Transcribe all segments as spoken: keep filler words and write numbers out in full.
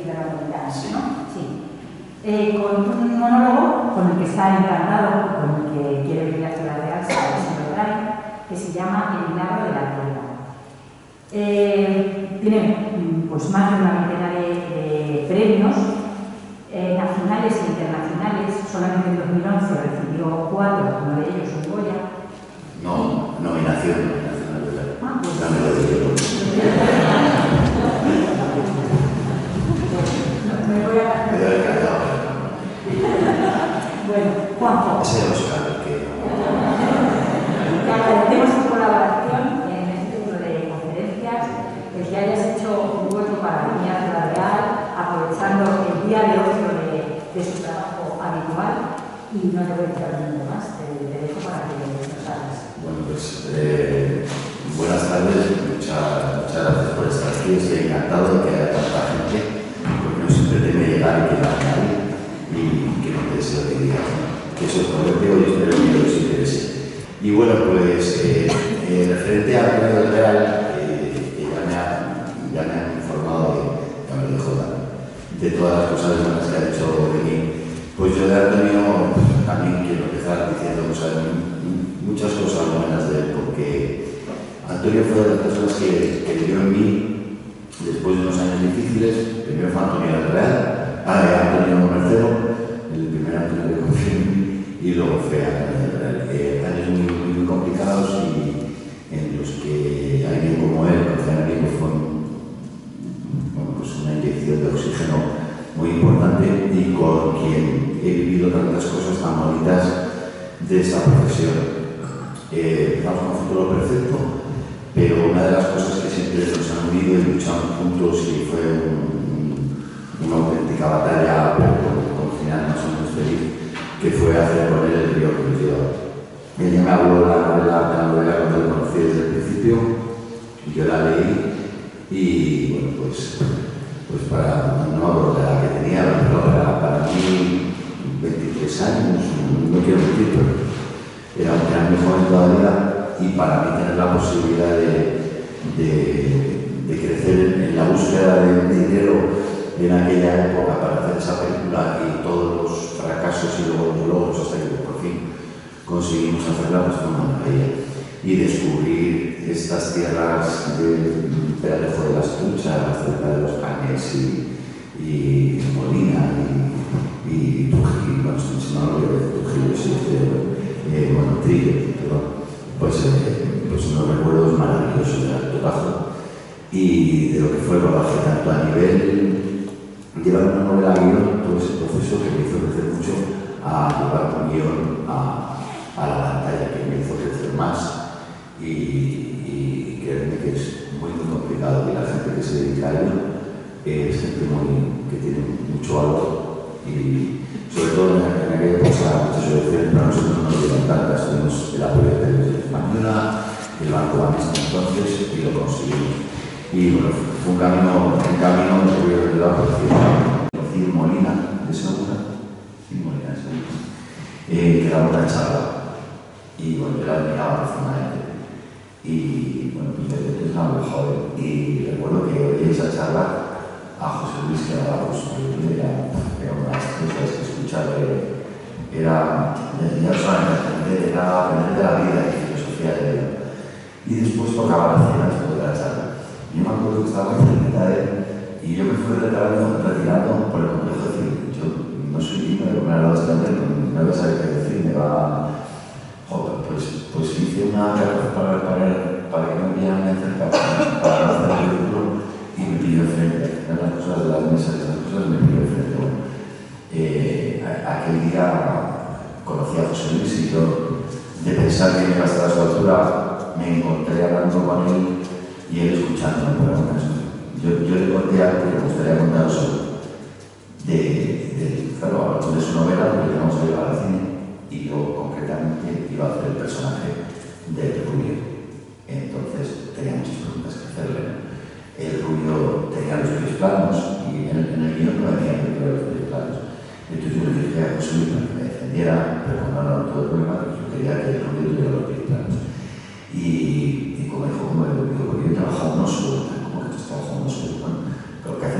Iberoamericana, ¿no? Sí. Eh, con un monólogo con el que está encantado, con el que quiere venir a Ciudad Real, que se llama El milagro de la tierra. Eh, tiene pues, más de una veintena de, de premios eh, nacionales e internacionales. Solamente en dos mil once recibió cuatro, uno de ellos un Goya. No, nominación nacional de la... Ah, pues... No me lo digo. Me voy a... Me doy encantado. Bueno, Juanjo. Ese es Oscar, que... Te agradecemos tu colaboración en este tipo de conferencias, el que hayas hecho un voto para venir a Ciudad Real, aprovechando el día de ocio de, de su trabajo habitual, y no te voy a decir nada más, te, te dejo para que nos hagas. Bueno, pues eh, buenas tardes, muchas, muchas gracias por estar aquí, estoy encantado de que haya tanta gente, porque no siempre teme llegar y quedar nadie, y que no te deseo que digas, que eso es correcto y espero que os interese. Y bueno, pues eh, eh, referente al Premio del Real, eh, que ya me, ha, ya me han informado de, ya me lo dejo dar, de todas las cosas buenas que ha hecho de mí. Pues yo de Antonio también quiero empezar diciendo cosas, muchas cosas buenas de él, porque Antonio fue de las personas que, que vio en mí después de unos años difíciles. Primero fue Antonio del Real, ah, Antonio Mercero, el primer Antonio que confió en mí, y luego fue Antonio del Real. Eh, años muy, muy, muy complicados y en los que alguien como él, confía en mí, pues fue bueno, pues una inyección de oxígeno muy importante, y con quien he vivido tantas cosas tan bonitas de esta profesión. Eh, empezamos con Futuro Perfecto, pero una de las cosas que siempre nos han unido y luchado juntos, y fue un, una auténtica batalla, pero con final más o menos feliz, que fue hacer con él El río que nos lleva. Ella me habló de la novela, de la novela cuando la conocí desde el principio, yo la leí, y bueno, pues, pues para, no me acuerdo de la que tenía, pero para, para mí, veintitrés años, no quiero mentir, pero era un gran joven todavía, y para mí tener la posibilidad de, de, de crecer en, en la búsqueda de dinero en aquella época para hacer esa película, y todos los fracasos y luego los logros hasta que por fin conseguimos hacerla, pues fue una maravilla. Y descubrir estas tierras de Peralejo de las Truchas, cerca de los Cañes y, y Molina y, y Trujillo, bueno, si no lo voy a decir Trujillo, sí, eh, bueno, Trillo, perdón, pues, eh, pues unos recuerdos maravillosos del Alto Tajo y de lo que fue el rodaje, tanto a nivel llevar una novela a guión, todo ese proceso que me hizo crecer mucho, a llevar un guión a, a la pantalla, que me hizo crecer más. Y, y créanme que es muy, muy complicado, que la gente que se dedica a ello es gente muy, que tiene mucho valor, y sobre todo en, en aquella época muchas soluciones para nosotros no nos dieron tantas. Tuvimos el apoyo de Televisión Española, el Banco Banesco entonces, y lo conseguimos. Y bueno, fue un camino, un camino que voy a ayudar por decir Molina de Segura, y Molina de Segura, eh, que era una charla, y bueno, yo la admiraba profundamente. Y bueno, pues es una muy joven, y recuerdo que oí esa charla a José Luis, que era, pues, era, era una de las cosas que escuchaba, era enseñar solamente a aprender, era aprender de la vida y filosofía de vida. Y después tocaba la cena después de la charla. Yo me acuerdo que estaba muy cerquita de él, y yo me fui retirando, retirando por el complejo de decir, yo no soy digno de comer al lado de este hombre, no voy a saber qué decir, me va... Joder, pues, pues hice una carta para, para, para que no me vieran cerca, para no hacer el ridículo, y me pidió frente. Eran las cosas de las mesas, esas cosas me pidió frente. Bueno, eh, aquel día conocí a José Luis, y yo, de pensar que iba a estar a su altura, me encontré hablando con él y él escuchándome por alguna cosa. Yo, yo le conté algo que me gustaría contaros de, de, claro, hablamos de su novela, porque íbamos a llevar al cine. Y yo concretamente iba a hacer el personaje del Rubio. Entonces tenía muchas preguntas que hacerle. El Rubio tenía los pies planos, y en el, en el guión no decía que tenía los pies planos. Entonces yo le dije a José Luis para que me defendiera, pero cuando no todo el problema, yo quería que el Rubio tuviera los pies planos. Y, y como dijo, como el Rubio, porque yo he trabajado no solo, como que tú has trabajado no solo, bueno, pero lo que haces a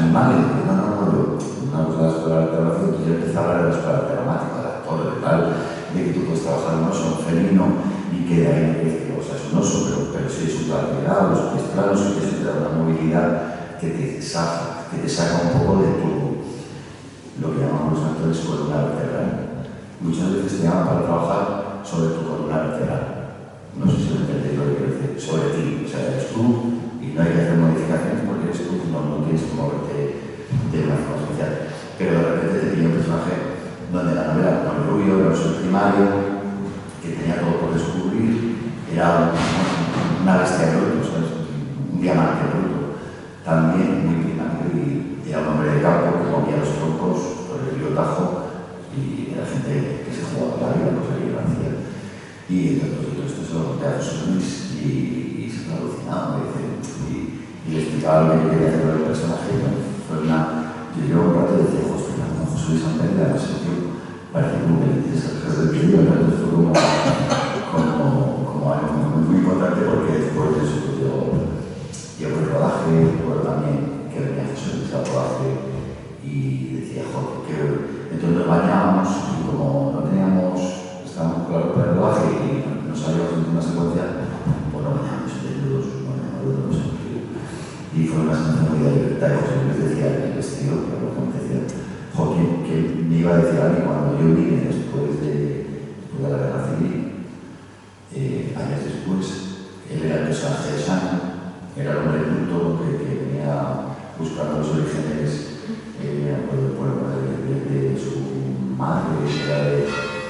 animales. No, no, no, yo no me gusta la escuela de teología, entonces yo empecé a hablar de la escuela dramática, de actores, de tal, de que tú puedes trabajar un oso felino y que de ahí que o sea, es un oso, pero, pero si es un claridad, los pies planos, y que eso te da una movilidad que te saca, que te saca un poco de tu, lo que llamamos los actores columna vertebral. Muchas veces te llaman para trabajar sobre tu columna vertebral. No sé si lo entendéis lo que quiero decir, sobre ti, o sea, eres tú y no hay que hacer modificaciones porque eres tú, no, no tienes que moverte de una forma especial. Pero de repente te pilla un personaje donde la novela, con el rubio, era un primario, que tenía todo por descubrir, era una bestia bruta, ¿sabes? Un diamante bruto, también muy primario, y era un hombre de campo que comía los troncos por el río Tajo y era gente que se jugaba la vida, cosa que yo hacía. Y entonces esto se lo conté a José Luis y, y se me alucinaba, me dice, y, y le explicaba lo que yo quería hacer con el personaje. ¿No? Fue una, yo llevo un rato y decía, José, no, José Luis Ampenda, no sé, tío, parece como que le dices a cosas del vídeo, ¿no? Entonces fue como, como, como algo muy, muy importante porque después de eso pues, yo llevo el rodaje, recuerdo también que venía José Luis al rodaje y decía, joder, que entonces nos bañábamos y como no teníamos, estábamos con la ropa de rodaje y no sabíamos en una secuencia, pues nos bañábamos desnudos, nos bañábamos desnudos en frío. Y fue una sensación muy de libertad y José Luis decía en el vestido, que lo que me decía, joder, que me iba a decir a mí cuando yo vine después de, después de la guerra civil, eh, años después, él era el personaje de San, era el hombre culto que, que venía buscando los orígenes eh, por el pueblo de, de, de su madre, que era de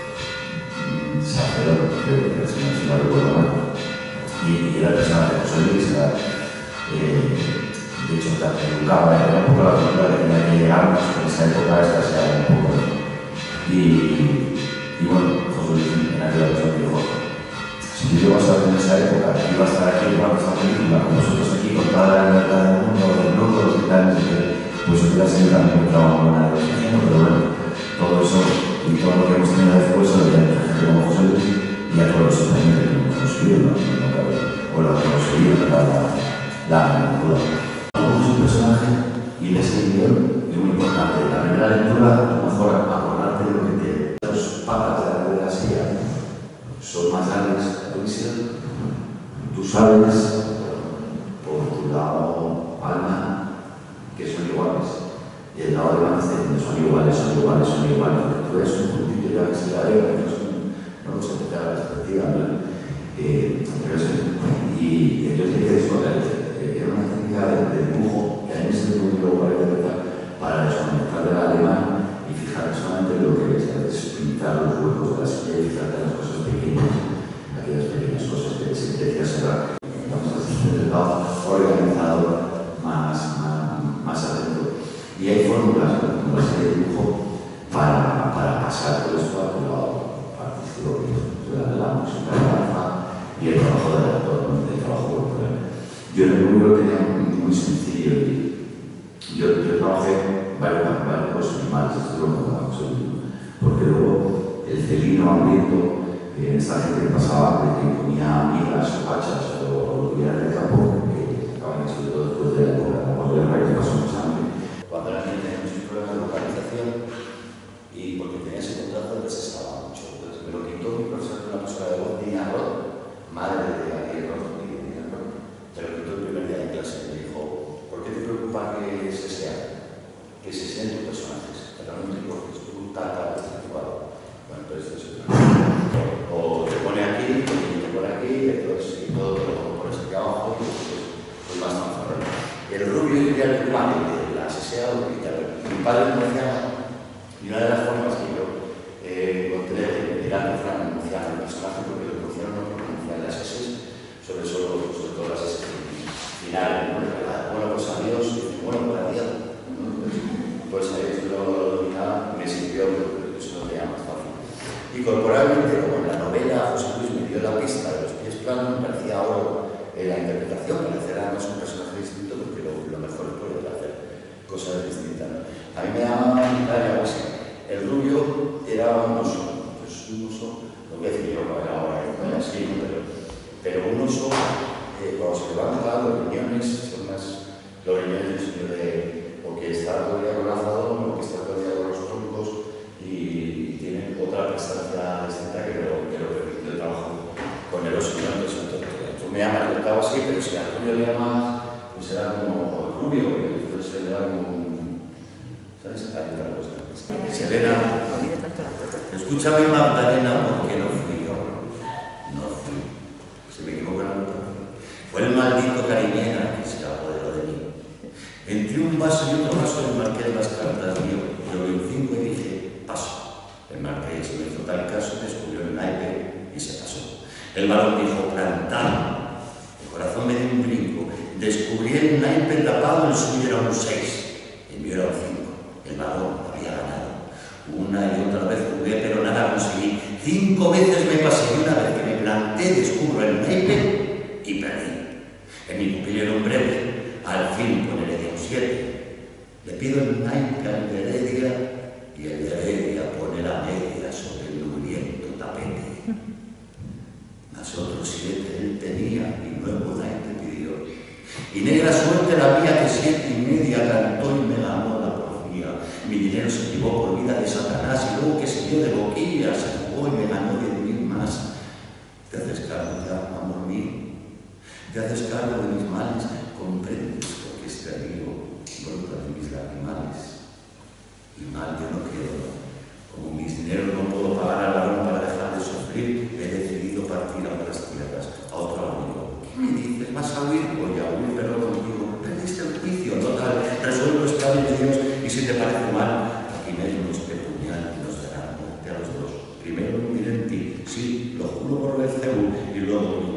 sacerdote, creo que era, si no recuerdo mal, y, y era el personaje de José Luis, era, eh, de hecho, educaba, era un poco la cultura que tenía que llegar, en esa época escaseaba un poco. Y, y bueno, José Luis en aquella ocasión dijo, si tú ibas a ver en esa época, iba a estar aquí grabando esta película, con nosotros aquí, con toda la libertad del mundo, los grupos y tal, pues hubiera sido también un trabajo buena de oxígeno, pero bueno, todo eso y todo lo que hemos tenido después se lo voy a dejar como José Luis y a todos los españoles que hemos conseguido, ¿no? O lo que hemos conseguido, la la aventura. Un personaje y el guión es muy importante. La primera lectura, mejor acordarte de lo que te. Los papas de la novela silla son más grandes que la visión. Tú sabes, por tu lado, alma, que son iguales. Y el lado de más te son iguales, son iguales, son iguales. Porque tú eres un puntito ya que se la ve, que no se te da la perspectiva, ¿no? Eh, y entonces hay que descubrir. Era una técnica de, de dibujo que a mí se me dio para interpretar para desconectar del alemán y fijar solamente lo que ves, es pintar los huecos de la silla y fijarte en las cosas pequeñas, aquellas pequeñas cosas que se decía ser el lado organizado más, más, más atento. Y hay fórmulas, como la serie de dibujo, para, para pasar todo esto al lado artístico, que es la música, la danza y el trabajo del actor, el trabajo corporal. Yo en el número lo tenía muy, muy sencillo y yo, yo trabajé varios, varios cosas animales, esto lo que porque luego el felino hambriento, eh, esta gente que pasaba, que ponía migas o hachas o lo que hubiera en el campo, que acaban sobre todo después de la época de la posguerra y que pasó mucha hambre. Cuando la gente tenía muchos problemas de localización y porque tenía ese contrato necesitaba mucho. Entonces me lo quitó mi profesor de una persona de voz, Dina Roth, madre de Ariel Roth. Pero que todo el primer día de clase me dijo, ¿por qué te preocupa que se sea? Que se sean tus personajes, pero no te importes, tú tal, tal, tal, bueno, pero esto es otra cosa. O te pone aquí, y te pone aquí, entonces, y todo te lo pones aquí abajo, pues, pues más tan fácil. El rubio ideal que vale, de la aseseado, y tal. Mi padre me decía, y una de las formas que yo eh, encontré era que fueran pronunciar el personaje, porque lo pronunciaron no pronunciar las eses, sobre, sobre, sobre todo las eses finales, ¿no? Bueno, pues adiós, bueno, pues adiós. Pues adiós, yo lo dominaba, me sirvió, porque eso lo tenía más fácil. Y corporalmente, como en la novela, José Luis me dio la pista de los pies planos, me parecía oro eh, la interpretación, parecerá además un personaje distinto, porque lo, lo mejor es poder hacer cosas distintas, ¿no? A mí me llamaba Italia algo así. El rubio era un oso, pues un oso, lo voy a decir yo para ahora, no así, pero, pero un oso, eh, cuando se levanta, los riñones son más los riñones del señor de, porque serena. Escúchame, Magdalena, porque no fui yo. No fui. Se me equivocó la nota. Fue el maldito Cariñena que se apoderó de mí. Entre un vaso y otro vaso el marqués las cartas dio. Yo vi un cinco y dije, paso. El marqués me hizo tal caso, descubrió el naipe y se pasó. El varón dijo, plantado. El corazón me dio un brinco. Descubrí el naipe tapado, el suyo era un seis. El mío era un cinco. El varón había ganado. Una y otra vez jugué, pero nada conseguí. Cinco veces me pasé y una vez que me planté, descubro el naipe y perdí. En mi pupilo era un breve, al fin con Heredia un siete. Le pido el naipe al de Heredia y el de Heredia pone la media sobre el mugriento tapete. Mas otro siete él tenía y nuevo naipe pidió. Y negra suerte la mía que siete y media cantó y me ganó la porfía. Mi dinero se llevó por vida de Satanás y luego que se dio de boquilla, se jugó y me ganó diez mil más. ¿Te haces cargo ya, amor mío? ¿Te haces cargo de mis males? ¿Comprendes por qué este amigo brota de mis lagrimales? Y mal yo no quiero. Como mis dineros no puedo pagar al varón para dejar de sufrir, he decidido partir a otras tierras, a otro amigo. ¿Qué me dices? ¿Vas a huir? Voy a huir, pero contigo. Perdiste el juicio, total. Resuelvo estar de Dios y si te parece mal, aquí mismo este puñal nos dará muerte a los dos. Primero vivir en ti, sí, lo juro por Belcebú, y luego